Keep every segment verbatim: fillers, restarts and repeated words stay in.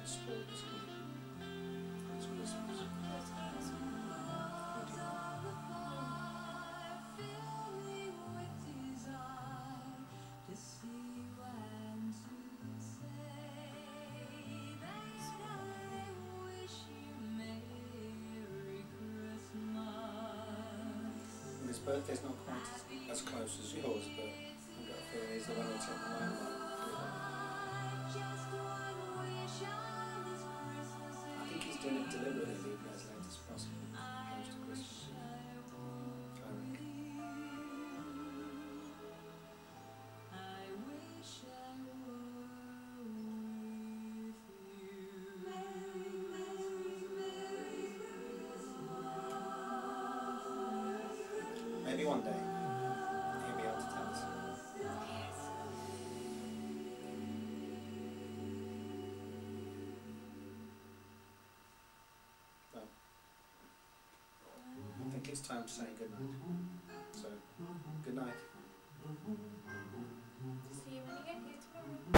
spoiled this game. It's Christmas. His birthday's not quite as close as yours, but I've got a feeling he's the one who took the limelight. I think he's doing it deliberately, leaving it as late as possible, close to Christmas. I reckon. Maybe one day he'll be able to tell us. Well, I think it's time to say goodnight. So, good night. See you when you get here tomorrow.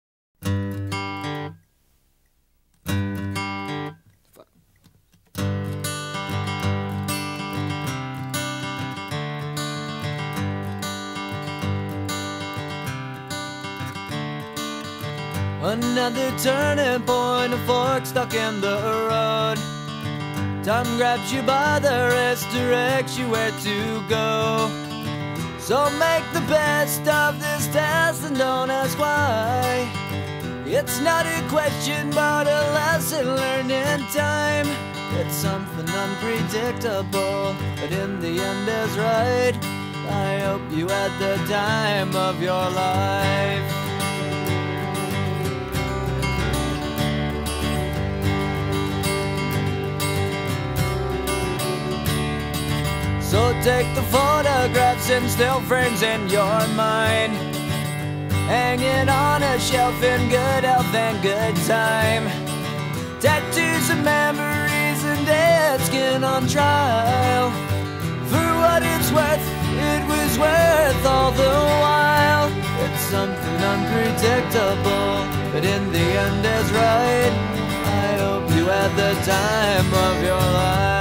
Another turning point, a fork stuck in the road. Time grabs you by the wrist, directs you where to go. So make the best of this test and don't ask why. It's not a question but a lesson learned in time. It's something unpredictable, but in the end is right. I hope you had the time of your life. So take the photographs and still frames in your mind, hanging on a shelf in good health and good time. Tattoos of memories and dead skin on trial. For what it's worth, it was worth all the while. It's something unpredictable, but in the end is right. I hope you had the time of your life.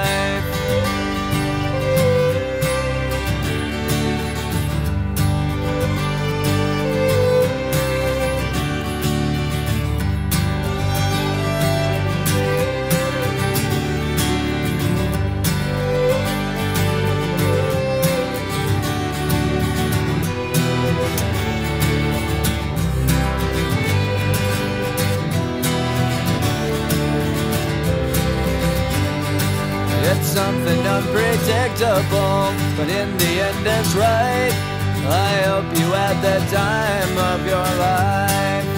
It's something unpredictable, but in the end it's right. I hope you had the time of your life.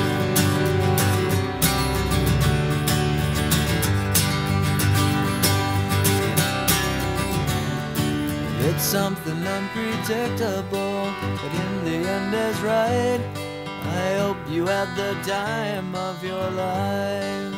It's something unpredictable, but in the end is right. I hope you had the time of your life.